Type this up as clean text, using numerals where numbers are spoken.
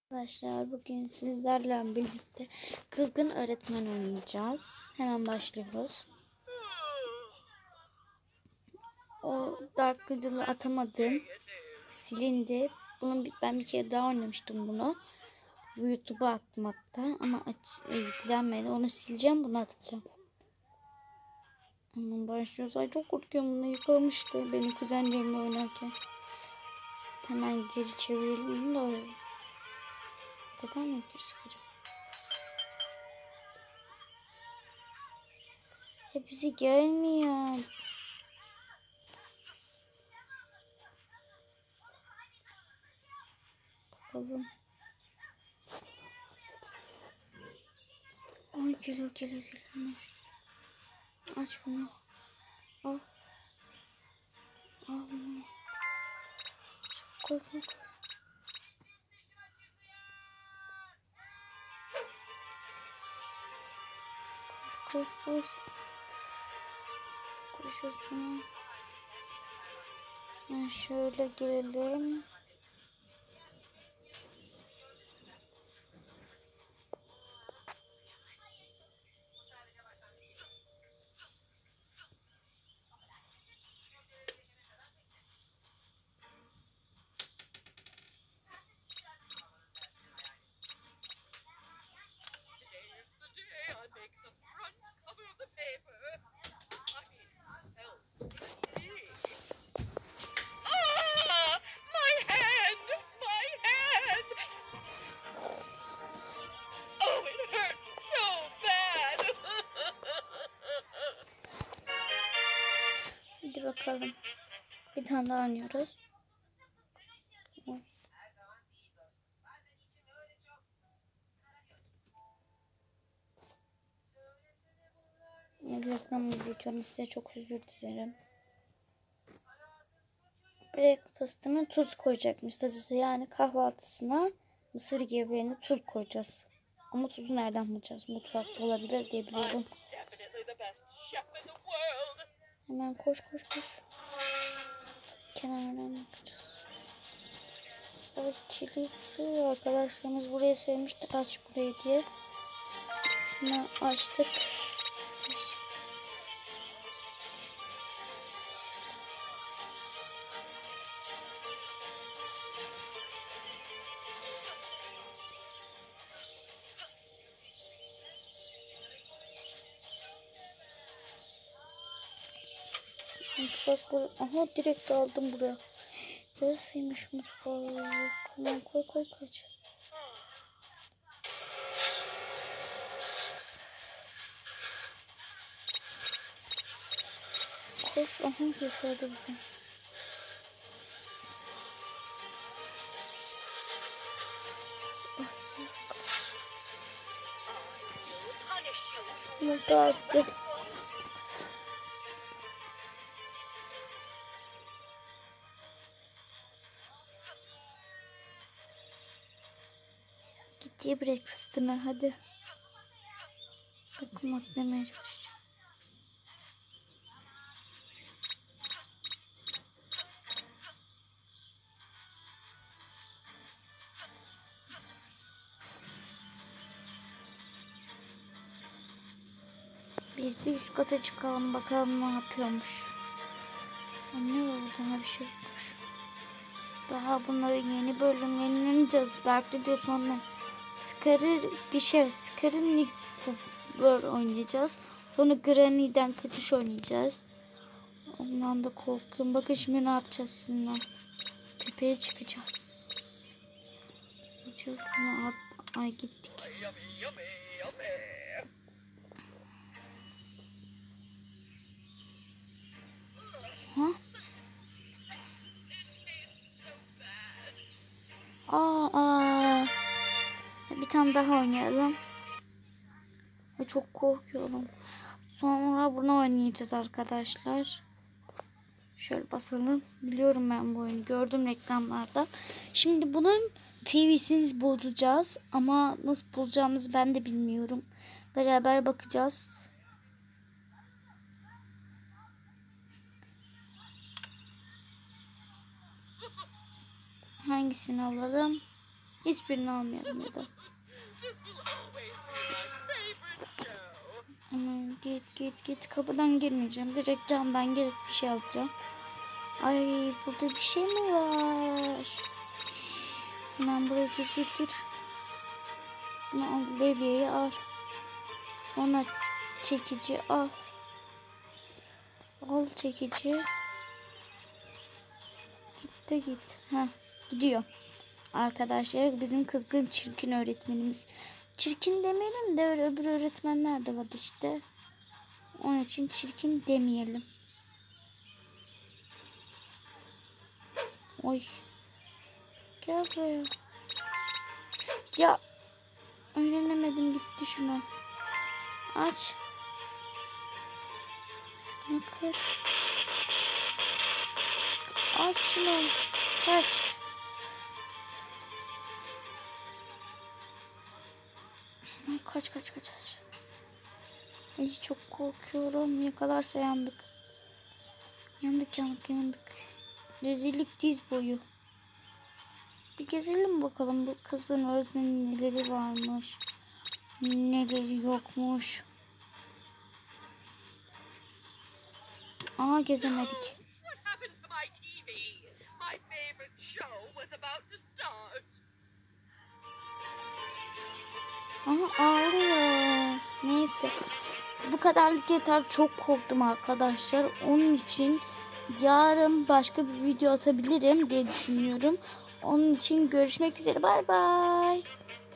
Arkadaşlar bugün sizlerle birlikte Kızgın Öğretmen oynayacağız. Hemen başlıyoruz. O Dark Riddle'ı atamadım. Silindi. Ben bir kere daha oynamıştım bunu. YouTube'a attım hatta ama yüklenmedi. Onu sileceğim, bunu atacağım. Hemen başlıyoruz. Ay çok korkuyorum, bunu yıkılmıştı benim kuzenlerimle oynarken. Hemen geri çevirelim bunu da. Neden mi sıkacağım? Hepsi gelmiyor. Bakalım. Ay geliyor. Aç bunu. Al. Al bunu. Koy. Koş. Koş hızlı. Şöyle girelim. Hadi bakalım. Bir tane daha oynuyoruz. Reklamı izliyorum. Size çok özür dilerim. Breakfast'ıma tuz koyacakmış. Yani kahvaltısına mısır gevreğine tuz koyacağız. Ama tuzu nereden bulacağız? Mutfakta olabilir diye biliyorum. Hemen koş. Kenardan bakacağız. Evet, kilitli. Arkadaşlarımız buraya söylemişti, aç burayı diye. Hemen açtık. Mutfak bu. Aha, direkt aldım buraya. Burasıymış mutfak. Hemen koy kaç. Koş. Aha, yakaladı bizi. Yumurta attı. Gitti breakfast'ına, hadi. Bakın atlamaya çalışacağım. Biz de üst kata çıkalım, bakalım ne yapıyormuş. Ne var burada, bir şey yokmuş. Daha bunların yeni bölümlerini oynayacağız. Dark'ta diyor sonra Scar'ın Nick oynayacağız. Sonra Granny'den kaçış oynayacağız. Ondan da korkuyorum. Bakın şimdi ne yapacağız sizinle. Tepeye çıkacağız. Gideceğiz bunu. Ay gittik. Ha? Bir tane daha oynayalım. Çok korkuyorum. Sonra bunu oynayacağız arkadaşlar. Şöyle basalım. Biliyorum ben bu oyunu. Gördüm reklamlarda. Şimdi bunun TV'sini bulacağız. Ama nasıl bulacağımızı ben de bilmiyorum. Beraber bakacağız. Hangisini alalım? Hiçbirini almayalım ya da. Aman git. Kapıdan girmeyeceğim. Direkt camdan girip bir şey alacağım. Ay burada bir şey mi var? Hemen buraya gir. Bunu al, levyeyi al. Sonra çekici al. Al çekici. Git. Gidiyor. Arkadaşlar bizim kızgın çirkin öğretmenimiz. Çirkin demeyelim de öyle öbür öğretmenler de var işte. Onun için çirkin demeyelim. Oy. Gel buraya. Ya. Öğrenemedim gitti şunu. Aç. Şunu kır. Aç şunu. Kaç. Ay kaç. Ay çok korkuyorum. Yakalarsa yandık. Yandık. Rezillik diz boyu. Bir gezelim bakalım bu kızın öğretmenin neleri varmış. Neleri yokmuş. Aa gezemedik. Aha ağlıyor. Neyse. Bu kadarlık yeter. Çok korktum arkadaşlar. Onun için yarın başka bir video atabilirim diye düşünüyorum. Onun için görüşmek üzere. Bay bay.